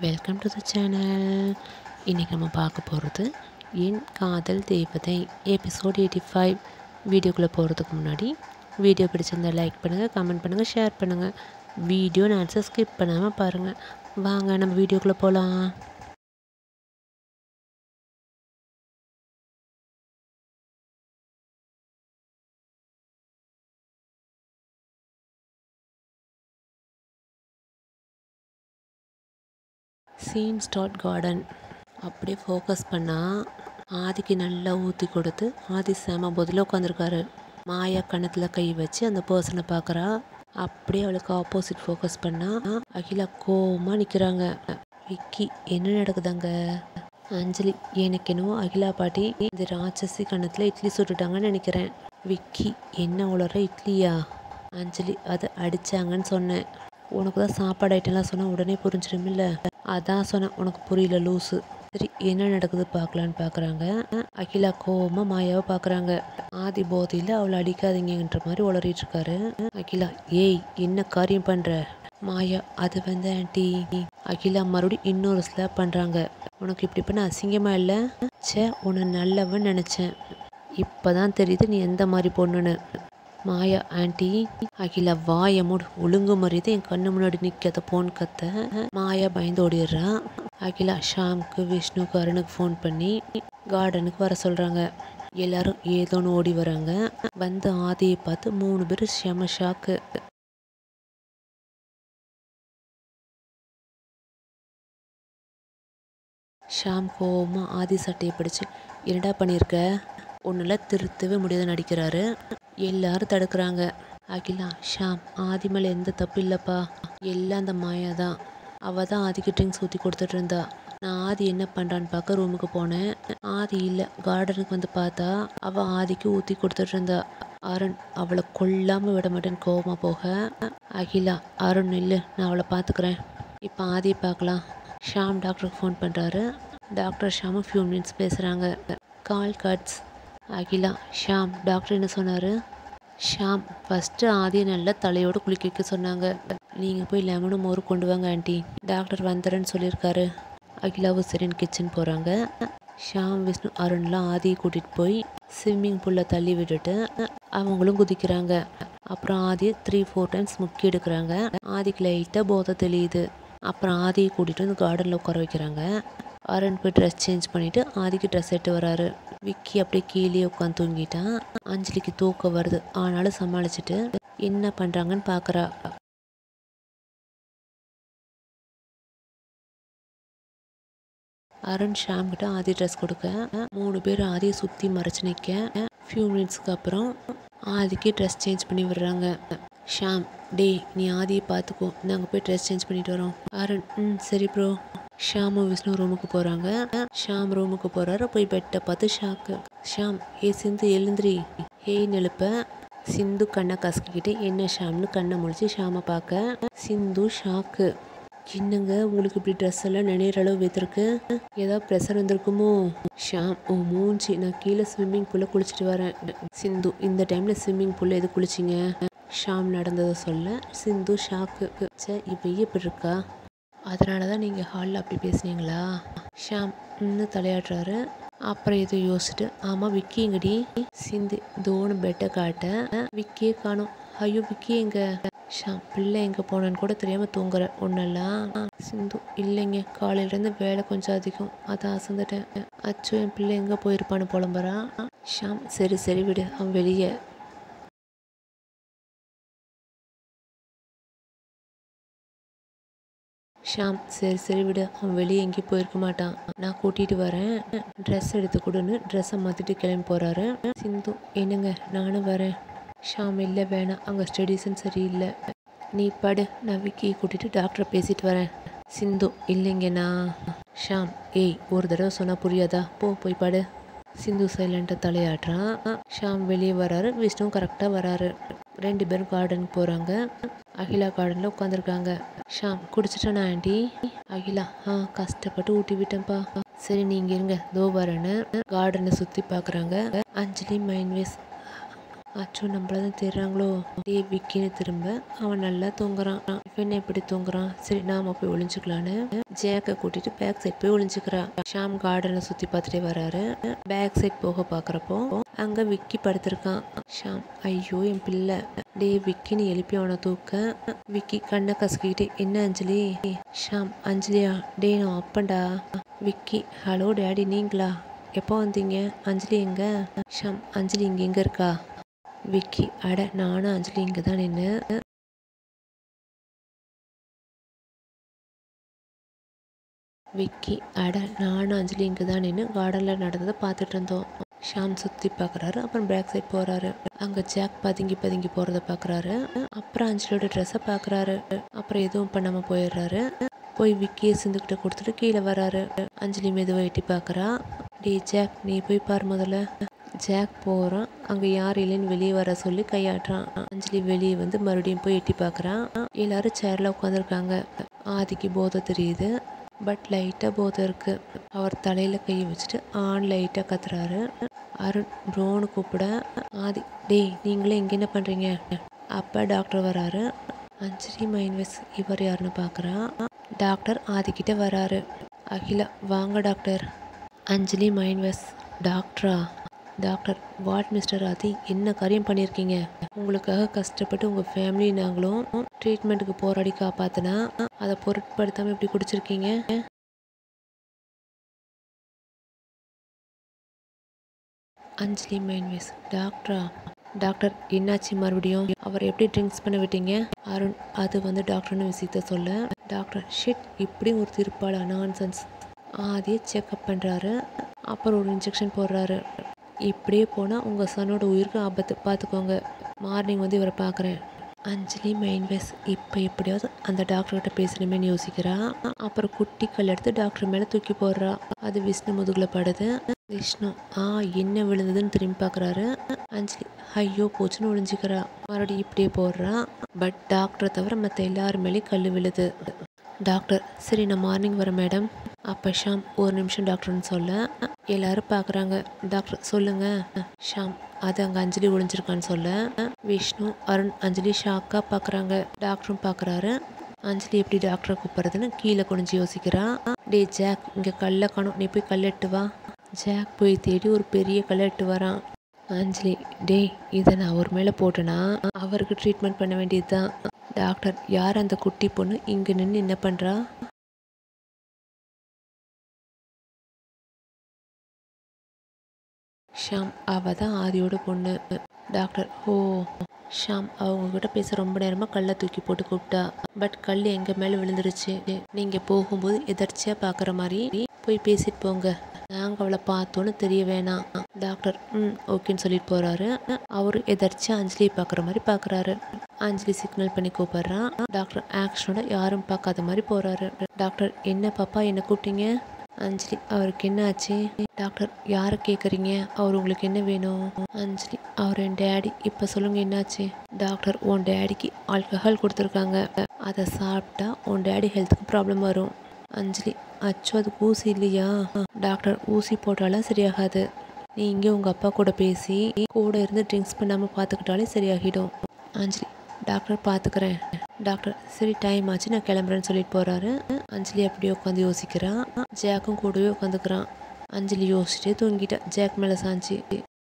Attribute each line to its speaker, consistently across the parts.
Speaker 1: Welcome to the channel. இன்றைக்கி நம்ம பார்க்க போகிறது என் காதல் தேவதை எபிசோட் 85. வீடியோக்குள்ளே போகிறதுக்கு முன்னாடி வீடியோ பிடிச்சிருந்தால் லைக் பண்ணுங்கள், கமெண்ட் பண்ணுங்கள், ஷேர் பண்ணுங்கள். வீடியோ நான் ஸ்கிப் பண்ணாமல் பாருங்கள். வாங்க நம்ம வீடியோக்குள்ளே போகலாம். Scene start garden. அப்படியே ஃபோக்கஸ் பண்ணால் ஆதிக்கு நல்லா ஊற்றி கொடுத்து ஆதி செம பதில் உட்காந்துருக்காரு. மாயா கணத்தில் கை வச்சு அந்த பர்சனை பார்க்குறா. அப்படியே அவளுக்கு ஆப்போசிட் ஃபோக்கஸ் பண்ணால் அகிலா கோவமாக நிற்கிறாங்க. விக்கி என்ன நடக்குதாங்க? அஞ்சலி எனக்கு என்னவோ அகிலா பாட்டி இந்த ராட்சசி கணத்தில் இட்லி சுட்டுட்டாங்கன்னு நினைக்கிறேன். விக்கி என்ன உளற இட்லியா? அஞ்சலி அதை அடித்தாங்கன்னு சொன்னேன். உனக்கு தான் சாப்பாடு ஐட்டம்லாம் சொன்னால் உடனே புரிஞ்சிடுமில்ல, அதான் சொன்னேன். உனக்கு புரியல லூஸு. சரி என்ன நடக்குது பார்க்கலான்னு பார்க்குறாங்க. அகிலா கோவமாக மாயாவை பார்க்குறாங்க. ஆதி போதையில் அவளை அடிக்காதீங்கன்ற மாதிரி உளறிட்டு இருக்காரு. அகிலா ஏய் என்ன காரியம் பண்ணுற? மாயா அது வந்து ஆண்டி. அகிலா மறுபடியும் இன்னொரு ஸ்லாப் பண்ணுறாங்க. உனக்கு இப்படி பண்ண அசிங்கமாக இல்லை? சே உன்னை நல்லவன் நினச்சேன், இப்போ தான் தெரியுது நீ எந்த மாதிரி பொண்ணுன்னு. மாயா ஆண்டி. அகிலா வாயை மூடு, ஒழுங்கு மரியாதை என் கண்ணு முன்னாடி நிற்காத போன் கத்த. மாயா பயந்து ஓடிடுறா. அகிலா ஷாமுக்கு விஷ்ணுக்கு அருணுக்கு ஃபோன் பண்ணி கார்டனுக்கு வர சொல்கிறாங்க. எல்லாரும் ஏதோன்னு ஓடி வராங்க. வந்து ஆதியை பார்த்து 3 பேரும் செம ஷாக்கு. ஷாம் கோவமாக ஆதி சட்டையை பிடிச்சு என்னடா பண்ணியிருக்க? ஒன்றில் திருத்தவே முடியாத நடிக்கிறாரு. எல்லாரும் தடுக்கிறாங்க. அகிலா ஷாம் ஆதி மேலே எந்த தப்பு இல்லைப்பா, எல்லாம் அந்த மாயா தான். அவள் தான் ஆதிக்கு ட்ரிங்க்ஸ் ஊற்றி கொடுத்துட்டு இருந்தா. நான் ஆதி என்ன பண்ணுறான்னு பார்க்க ரூமுக்கு போனேன். ஆதி இல்லை. கார்டனுக்கு வந்து பார்த்தா அவள் ஆதிக்கு ஊற்றி கொடுத்துட்டு இருந்தா. அருண் அவளை கொல்லாமல் விட மாட்டேன்னு கோவமாக போக, அகிலா அருண் இல்லை நான் அவளை பார்த்துக்கிறேன், இப்போ ஆதியை பார்க்கலாம். ஷாம் டாக்டருக்கு ஃபோன் பண்ணுறாரு. டாக்டர் ஷாமும் ஃபியூ மினிட்ஸ் பேசுகிறாங்க. Call cuts. Akila Sham doctor என்ன சொன்னார்? ஷாம் ஃபஸ்ட்டு ஆதியை நல்லா தலையோடு குளிக்க வைக்க சொன்னாங்க. நீங்கள் போய் லெமனும் மோரும் கொண்டு வாங்க ஆண்டி, டாக்டர் வந்துடுறேன்னு சொல்லியிருக்காரு. அகிலாவும் சரின்னு கிச்சன் போகிறாங்க. ஷாம் விஷ்ணு அருண்லாம் ஆதியை கூட்டிகிட்டு போய் ஸ்விம்மிங் பூலில் தள்ளி விட்டுட்டு அவங்களும் குதிக்கிறாங்க. அப்புறம் ஆதியை 3-4 டைம்ஸ் முக்கி எடுக்கிறாங்க. ஆதிக்கு லைட்டாக போதை தெளியுது. அப்புறம் ஆதியை கூட்டிகிட்டு வந்து கார்டனில் உட்கார வைக்கிறாங்க. அருண் போய் ட்ரெஸ் சேஞ்ச் பண்ணிவிட்டு ஆதிக்கு ட்ரெஸ் எடுத்து வராரு. விக்கி அப்படியே கீழே உட்காந்து தூங்கிட்டான். அஞ்சலிக்கு தூக்கம் வருது, ஆனாலும் சமாளிச்சுட்டு என்ன பண்ணுறாங்கன்னு பார்க்குறா. அருண் ஷாம் கிட்ட ஆதி ட்ரெஸ் கொடுக்க 3 பேர் ஆதியை சுற்றி மறைச்சு நிற்க ஃபியூ மினிட்ஸ்க்கு அப்புறம் ஆதிக்கு ட்ரெஸ் சேஞ்ச் பண்ணி விடுறாங்க. ஷாம் டே நீ ஆதியை பார்த்துக்கோ, நாங்கள் போய் ட்ரெஸ் சேஞ்ச் பண்ணிட்டு வரோம். அருண் சரி ப்ரோ. ஷாமும் விஷ்ணு ரூமுக்கு போகிறாங்க. ஷாம் ரூமுக்கு போகிறாரு. போய் பெட்டை பார்த்து ஷாக்கு. ஷாம் ஏ சிந்து எழுந்திரி, ஏன்னு எழுப்ப சிந்து கண்ணை கசக்கிக்கிட்டு என்ன ஷாம்னு கண்ணை முழிச்சு ஷாமை பார்க்க சிந்து ஷாக்கு. என்னங்க உங்களுக்கு இப்படி ட்ரெஸ் எல்லாம் நினைற அளவு வைத்திருக்கு, ஏதாவது ப்ரெஷர் வந்திருக்குமோ? ஷாம் ஓ மூஞ்சி, நான் கீழே ஸ்விம்மிங் பூலில் குளிச்சுட்டு வரேன். சிந்து இந்த டைமில் ஸ்விம்மிங் பூலில் எது குளிச்சிங்க? ஷாம் நடந்ததை சொல்ல சிந்து ஷாக்கு. சே இப்போ எப்படி இருக்கா? அதனால தான் நீங்கள் ஹாலில் அப்படி பேசுனீங்களா? ஷாம் இன்னும் தலையாடுறாரு. அப்புறம் எதுவும் யோசிச்சுட்டு ஆமாம் விக்கி எங்கடி? சிந்து தோனு பெட்டை காட்ட விக்கியே காணும். ஐயோ விக்கி எங்க? ஷாம் பிள்ளை எங்கே போனான்னு கூட தெரியாமல் தூங்குற ஒன்றெல்லாம். சிந்து இல்லைங்க, காலையிலேருந்து வேலை கொஞ்சம் அதிகம், அதான் அசந்துட்டேன். அச்சோ என் பிள்ளை எங்கே போயிருப்பான்னு புலம்புறா. ஷாம் சரி சரி விடு, அவன் வெளியே. ஷாம் சரி சரி விடு, அவன் வெளியே எங்கேயும் போயிருக்க மாட்டான், நான் கூட்டிகிட்டு வரேன், ட்ரெஸ் எடுத்து கொடுன்னு ட்ரெஸ்ஸை மாற்றிட்டு கிளம்பி போகிறாரு. சிந்து என்னங்க நானும் வரேன். ஷாம் இல்லை வேணாம், அங்கே ஸ்டடீஸும் சரியில்லை, நீ படு, நான் விக்கி கூட்டிகிட்டு டாக்டரை பேசிட்டு வரேன். சிந்து இல்லைங்கண்ணா. ஷாம் ஏய் ஒரு தடவை சொன்னால் புரியாதா, போய் படு. சிந்து சைலண்ட்டாக தலையாடுறான். ஷாம் வெளியே வராரு. விஷ்ணு கரெக்டாக வராரு. 2 பேரும் கார்டனுக்கு போகிறாங்க. அகிலா கார்டனில் உட்காந்துருக்காங்க. ஷாம் குடிச்சிட்டேனா ஆண்டி? அகிலா கஷ்டப்பட்டு ஊட்டி விட்டேன்ப்பா. சரி நீங்கள் இருங்க தோ வரேன்னு கார்டனை சுற்றி பார்க்குறாங்க. அஞ்சலி மைன்வேஸ் அச்சோ நம்மள தான் தெரிறாங்களோ. விக்கின்னு திரும்ப அவன் நல்லா தூங்குறான். என்ன இப்படி தூங்குறான், சரி நாம போய் ஒளிஞ்சுக்கலான்னு ஜேக்கை கூட்டிட்டு பேக் சைட் போய் ஒளிஞ்சுக்கிறா. ஷாம் கார்டனை சுத்தி பார்த்துட்டே வராரு. பேக் சைட் போக பாக்குறப்போ அங்க விக்கி படுத்திருக்கான். ஷாம், ஐயோ என் பிள்ளை, டே விக்கின்னு எழுப்பி அவனை தூக்க விக்கி கண்ணை கசக்கிட்டு, என்ன அஞ்சலி? ஷாம், அஞ்சலியா? டே நான் அப்பன்டா. விக்கி, ஹலோ டேடி, நீங்களா? எப்போ வந்தீங்க? அஞ்சலி எங்க? ஷாம், அஞ்சலி இங்க எங்க இருக்கா? விக்கி, அட நானும் அஞ்சலி இங்க தான் நின்று விக்கி, அட நானும் அஞ்சலி இங்கே தான் நின்று கார்டனில் நடந்ததை பார்த்துட்டு இருந்தோம். ஷாம் சுற்றி பார்க்குறாரு. அப்புறம் பேக் சைட் போகிறாரு. அங்கே ஜாக் பதுங்கி பதுங்கி போகிறத பார்க்குறாரு. அப்புறம் அஞ்சலியோட ட்ரெஸ்ஸை பார்க்குறாரு. அப்புறம் எதுவும் பண்ணாமல் போயிடுறாரு. போய் விக்கியை சிந்துக்கிட்ட கொடுத்துட்டு கீழே வராரு. அஞ்சலி மெதுவாக எட்டி பார்க்குறா. டே ஜாக், நீ போய் பாரு முதல்ல. ஜாக் போகிறான். அங்கே யார் இல்லைன்னு வெளியே வர சொல்லி கையாட்டுறான். அஞ்சலி வெளியே வந்து மறுபடியும் போய் எட்டி பார்க்குறான். எல்லாரும் சேரில் உட்காந்துருக்காங்க. ஆதிக்கு போதை தெரியுது, பட் லைட்டாக போதை இருக்குது. அவர் தலையில் கையை வச்சுட்டு லைட்டாக கத்துறாரு. அருண் ப்ரோன்னு கூப்பிட ஆதி, டே நீங்களே இங்கே என்ன பண்ணுறீங்க? அப்போ டாக்டர் வராரு. அஞ்சலி மைன்வெஸ், இவர் யாருன்னு பார்க்குறா. டாக்டர் ஆதிக்கிட்ட வராரு. அகிலா, வாங்க டாக்டர். அஞ்சலி மைன்வெஸ், டாக்டரா? டாக்டர், வாட் மிஸ்டர் ஆதி, என்ன காரியம் பண்ணியிருக்கீங்க? உங்களுக்காக கஷ்டப்பட்டு உங்கள் ஃபேமிலி நாங்களும் ட்ரீட்மெண்ட்டுக்கு போராடி காப்பாற்றினா அதை பொருட்படுத்தாமல் இப்படி குடிச்சிருக்கீங்க. அஞ்சலி மைன்வேஸ், டாக்டரா? டாக்டர், என்னாச்சு மறுபடியும்? அவர் எப்படி ட்ரிங்க்ஸ் பண்ண விட்டீங்க? அருண், அது வந்து டாக்டர்னு விஷயத்த சொல்ல. டாக்டர், ஷிட், இப்படி ஒரு திருப்பாளா, நான்சென்ஸ். ஆதியை செக்அப் பண்ணுறாரு. அப்புறம் ஒரு இன்ஜெக்ஷன் போடுறாரு. இப்படியே போனால் உங்கள் சனோட உயிருக்கு ஆபத்து, பார்த்துக்கோங்க. மார்னிங் வந்து இவரை பார்க்குறேன். அஞ்சலி மைன்வேஸ் இப்போ எப்படியாவது அந்த டாக்டர்கிட்ட பேசணுமேனு யோசிக்கிறா. அப்புறம் குட்டி கல் எடுத்து டாக்டர் மேலே தூக்கி போடுறா. அது விஷ்ணு முதுகில் படுது. விஷ்ணு, என்ன விழுந்ததுன்னு திரும்பி பார்க்குறாரு. அஞ்சலி, ஐயோ போச்சுன்னு ஒழிஞ்சிக்கிறா. மறுபடியும் இப்படியே போடுறா. பட் டாக்டரை தவிர மற்ற எல்லாரும் மேலேயும் கல் விழுது. டாக்டர், சரி நான் மார்னிங் வரேன் மேடம். அப்போ ஷாம், ஒரு நிமிஷம் டாக்டர்னு சொல்ல எல்லாரும் பார்க்குறாங்க. டாக்டர், சொல்லுங்க. ஷாம், அது அங்கே அஞ்சலி ஒழிஞ்சிருக்கான்னு சொல்ல விஷ்ணு, அருண், அஞ்சலி ஷாக்காக பார்க்குறாங்க. டாக்டரும் பார்க்குறாரு. அஞ்சலி எப்படி டாக்டரை கூப்பிட்றதுன்னு கீழே குனிஞ்சு யோசிக்கிறா. டே ஜாக், இங்கே கல்லை காணும், நீ போய் கல் எட்டு வா. ஜாக் போய் தேடி ஒரு பெரிய கல்லை எட்டு வரான். அஞ்சலி, டே இதை நான் அவர் மேலே போட்டேன்னா அவருக்கு ட்ரீட்மெண்ட் பண்ண வேண்டியது தான். டாக்டர், யார் அந்த குட்டி பொண்ணு இங்கே நின்று என்ன பண்ணுறா? ஷாம், அவ தான் ஆதியோட பொண்ணு. டாக்டர், ஓ. ஷாம், அவங்கக்கிட்ட பேச ரொம்ப நேரமாக கல்லை தூக்கி போட்டு கூப்பிட்டா. பட் கல் எங்கள் மேலே விழுந்துருச்சு. நீங்கள் போகும்போது எதர்ச்சியாக பார்க்குற மாதிரி போய் பேசிட்டு போங்க. நாங்கள் அவளை பார்த்தோன்னு தெரிய வேணாம். டாக்டர், ஓகேன்னு சொல்லிட்டு போகிறாரு. அவர் எதர்ச்சியாக அஞ்சலியை பார்க்குற மாதிரி பார்க்குறாரு. அஞ்சலி சிக்னல் பண்ணி கூப்பிட்றான். டாக்டர் ஆக்ஷனோட யாரும் பார்க்காத மாதிரி போகிறாரு. டாக்டர், என்ன பாப்பா, என்ன கூப்பிட்டீங்க? அஞ்சலி, அவருக்கு என்ன ஆச்சு? டாக்டர், யாரை கேட்குறீங்க? அவர் உங்களுக்கு என்ன வேணும்? அஞ்சலி, அவர் என் டேடி. இப்போ சொல்லுங்க என்னாச்சு? டாக்டர், உன் டேடிக்கு ஆல்கஹால் கொடுத்துருக்காங்க. அதை சாப்பிட்டா உன் டேடி ஹெல்த்துக்கு ப்ராப்ளம் வரும். அஞ்சலி, அச்சோ அதுக்கு ஊசி இல்லையா? டாக்டர், ஊசி போட்டாலும் சரியாகாது. நீ இங்கே உங்கள் அப்பா கூட பேசி கூட இருந்து ட்ரிங்க்ஸ் பண்ணாமல் பார்த்துக்கிட்டாலே சரியாகிடும். அஞ்சலி, டாக்டர் பார்த்துக்கிறேன். டாக்டர், சரி டைம் ஆச்சு, நான் கிளம்புறேன்னு சொல்லிட்டு போகிறாரு. அஞ்சலி அப்படியே உட்காந்து யோசிக்கிறான். ஜாக்கும் கூடவே உட்காந்துக்கிறான். அஞ்சலி யோசிச்சுட்டே தூங்கிட்டா ஜாக் மேலே சாஞ்சி.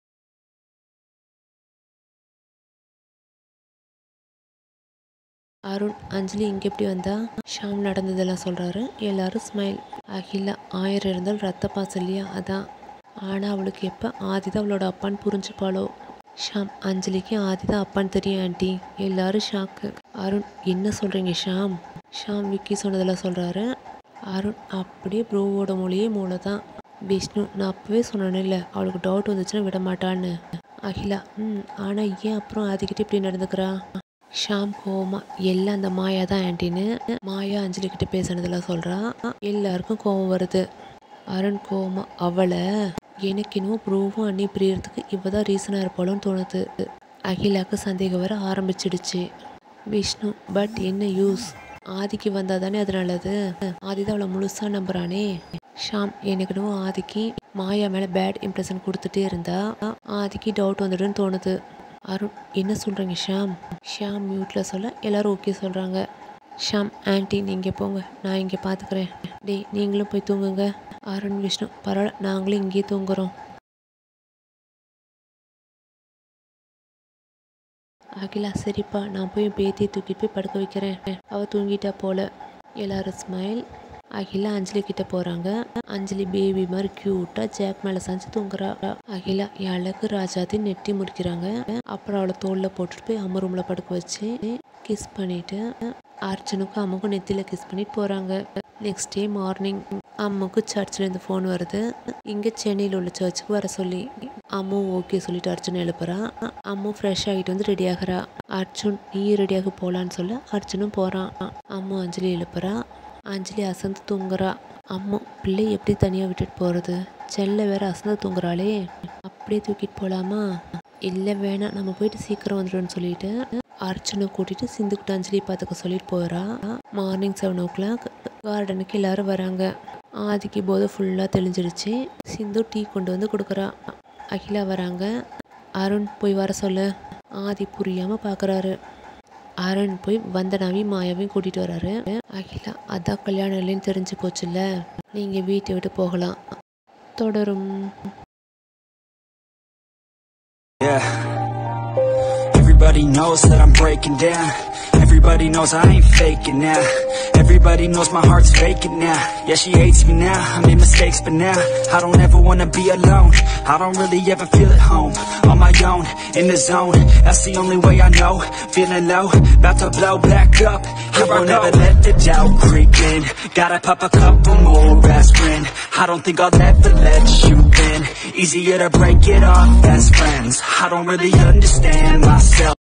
Speaker 1: அருண், அஞ்சலி இங்கே எப்படி வந்தா? ஷாம் நடந்ததெல்லாம் சொல்கிறாரு. எல்லாரும் ஸ்மைல். அகிலா, 1000 இருந்தால் ரத்த பாசம் இல்லையா, அதான். ஆனால் அவளுக்கு எப்போ ஆதிதான் அவளோட அப்பான்னு புரிஞ்சுப்பாளோ. ஷாம், அஞ்சலிக்கு ஆதிதான் அப்பான்னு தெரியும் ஆண்டி. எல்லாரும் ஷாக்கு. அருண், என்ன சொல்கிறீங்க ஷாம்? ஷாம் விக்கி சொன்னதெல்லாம் சொல்கிறாரு. அருண், அப்படியே ப்ரோவோட மொழியே மூளை தான். விஷ்ணு, நான் அப்போவே சொன்னேன்னு இல்லை, அவளுக்கு டவுட் வந்துச்சுன்னா விட மாட்டான்னு. அகிலா, ஆனால் ஏன் அப்புறம் ஆதிக்கிட்டே இப்படி நடந்துக்கிறா? ஷாம் கோவமா, எல்லாம் அந்த மாயா தான் ஆண்டின்னு மாயா அஞ்சலி கிட்ட பேசினதெல்லாம் சொல்கிறா. எல்லாருக்கும் கோவம் வருது. அருண் கோவமா, அவளை எனக்கு இன்னும் ப்ரூவும் அண்ணி பிரியறதுக்கு இவ தான் ரீசனாக இருப்பாளோன்னு தோணுது. அகிலாவுக்கு சந்தேகம் வர ஆரம்பிச்சிடுச்சு. விஷ்ணு, பட் என்ன யூஸ்? ஆதிக்கு வந்தால் தானே அது நல்லது. ஆதி தான் அவளை முழுசாக நம்புறானே. ஷாம், எனக்கு இன்னும் ஆதிக்கு மாயா மேலே பேட் இம்ப்ரெஷன் கொடுத்துட்டே இருந்தா ஆதிக்கு டவுட் வந்துடுன்னு தோணுது. அருண், என்ன சொல்கிறீங்க ஷாம்? ஷாம் மியூட்டில் சொல்ல எல்லாரும் ஓகே சொல்கிறாங்க. ஷாம் ஆன்ட்டி நீங்கள் போங்க, நான் இங்கே பார்த்துக்கிறேன். டேய் நீங்களும் போய் தூங்குங்க. அருண் விஷ்ணு பரவாயில்ல, நாங்களும் இங்கேயே தூங்குறோம். அகிலா சரிப்பா, நான் போய் பேத்தியை தூக்கிட்டு போய் படுக்க வைக்கிறேன், அவள் தூங்கிட்டா போல. எல்லாரும் ஸ்மைல். அகிலா அஞ்சலி கிட்ட போகிறாங்க. அஞ்சலி பேபி மாதிரி க்யூட்டாக ஜாக் மேலே சாஞ்சு தூங்குறா. அகிலா அழகு ராஜாத்தி நெட்டி முடிக்கிறாங்க. அப்புறம் அவளை தோளில் போட்டுட்டு போய் அம்மா ரூமில் படுக்க வச்சு கிஸ் பண்ணிவிட்டு அர்ஜுனுக்கும் அம்முக்கும் நெத்தியில் கிஸ் பண்ணிட்டு போகிறாங்க. நெக்ஸ்ட் டே மார்னிங் அம்முக்கு சர்ச்சிலேருந்து ஃபோன் வருது. இங்கே சென்னையில் உள்ள சர்ச்சுக்கு வர சொல்லி. அம்மு ஓகே சொல்லிட்டு அர்ஜுன் எழுப்புறா. அம்மு ஃப்ரெஷ் ஆகிட்டு வந்து ரெடி ஆகிறா. அர்ஜுன் நீ ரெடியாக போகலான்னு சொல்ல அர்ஜுனும் போகிறான். அம்மு அஞ்சலி எழுப்புறா. அஞ்சலி அசந்து தூங்குறா. அம்மு பிள்ளை எப்படி தனியாக விட்டுட்டு போகிறது, செல்ல வேற அசந்து தூங்குறாளே, அப்படியே தூக்கிட்டு போகலாமா? இல்லை வேணாம், நம்ம போயிட்டு சீக்கிரம் வந்துடும்னு சொல்லிட்டு அர்ச்சனை கூட்டிகிட்டு சிந்துக்கிட்ட அஞ்சலி பார்த்துக்க சொல்லிட்டு போகிறா. மார்னிங் 7 o'clock கார்டனுக்கு எல்லோரும் வராங்க. ஆதிக்கு போதை ஃபுல்லாக தெளிஞ்சிடுச்சு. சிந்து டீ கொண்டு வந்து கொடுக்குறா. அகிலா வராங்க. அருண் போய் வர சொல்ல. ஆதி புரியாமல் பார்க்குறாரு. அருண் போய் வந்தனாவையும் மாயாவையும் கூட்டிகிட்டு வராரு. அகிலா அதான் கல்யாணம் இல்லைன்னு தெரிஞ்சு போச்சுல்ல, நீங்கள் வீட்டை விட்டு போகலாம். தொடரும்.
Speaker 2: Everybody knows that I'm breaking down. Everybody knows I ain't faking now. Everybody knows my heart's faking now. Yeah, she hates me now, I made mistakes but now I don't ever wanna be alone. I don't really ever feel at home. On my own, in the zone, that's the only way I know. Feeling low, about to blow back up. I won't ever let the doubt creep in. Gotta pop a couple more aspirin. I don't think I'll ever let you in. Easier to break it off best friends. I don't really understand myself.